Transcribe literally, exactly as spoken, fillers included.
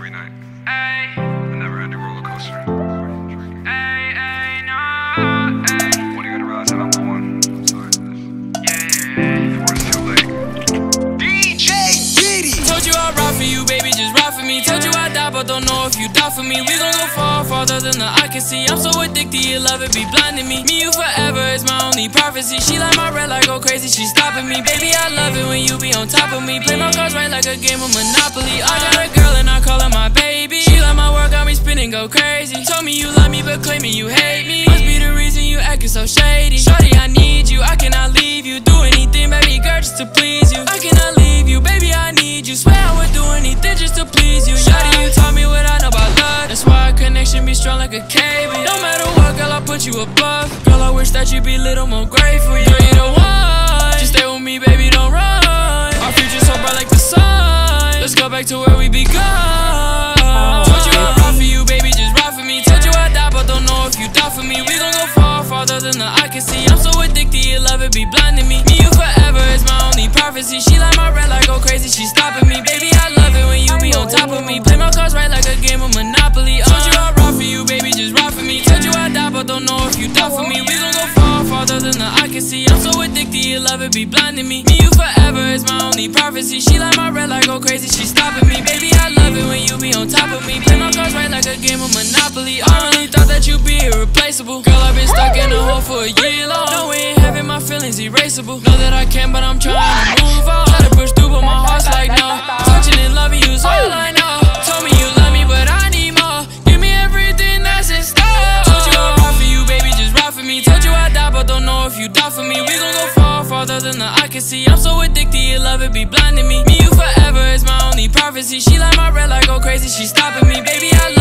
every night. Ay. A never-ending roller coaster. Ay, ay, no, ay. When are you gonna realize that I'm the one? I'm sorry for this. Yeah, yeah, before it's too late. D J Diddy! Told you I'd ride for you, baby, just ride for me. Told you I'd die, but don't know if you die for me. We gon' go far, farther than the eye can see. I'm so addicted, your love, it be blinding me. Me, you forever is my only prophecy. She like my red light, go crazy, she stopping me. Baby, I love it when you be on top of me. Play my cards right like a game of Monopoly. I got a girl and I call her my baby. She like my work, got me spinning, go crazy. Told me you love me, but claiming you hate me. Must be the reason you acting so shady. Shorty, I need you, I cannot leave you. Do anything, baby girl, just to please you. I cannot leave you, baby, I need you. Swear I would do anything just to please you. Shorty, you taught me what I know about love. That's why our connection be strong like a cable. No matter what, girl, I put you above. Girl, I wish that you be a little more grateful. Girl, you the one. Just stay with me, baby, don't run. Our future's so bright like the sun. Let's go back to where we begun. Told you I'd ride for you, baby, just ride for me. Told you I'd die, but don't know if you die for me. We gon' go far, farther than the eye can see. I'm so addicted, your love, it be blinding me. Me, you forever is my only prophecy. She like my red light, go crazy, she stopping me. Baby, I love it when you be on top of me. Play my cards right like a game of Monopoly. Told you I'd ride for you, baby, just ride for me. Told you I'd die, but don't know if you die for me. We gon' go far, farther than the eye can see. I'm so addicted, your love, it be blinding me. Me, you forever is my only prophecy. She like my red light, go crazy, she stopping me. Baby, I love it when you be on top of me. Play my cards right like a game of Monopoly. I really thought that you'd be irreplaceable. Girl, I've been stuck in a hole for a year long. No, we ain't having my feelings erasable. Know that I can, but I'm trying to move on. Try to push through, but my heart's like no. Touching and loving you is all I know. Told me you love me, but I need more. Give me everything that's in store. Told you I'd ride for you, baby, just ride for me. Told you I'd die, but don't know if you die for me. We gon' go far, farther than the eye can see. I'm so addicted, your love, it be blinding me. Me, you forever is my only prophecy. She like my red light, go crazy, she stopping me. Baby, I love